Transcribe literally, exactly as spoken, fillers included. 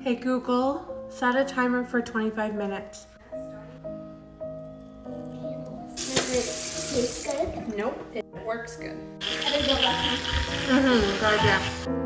Hey Google, set a timer for twenty-five minutes. Does it taste good? Nope, it works good. I would go back. Mm-hmm, gotcha.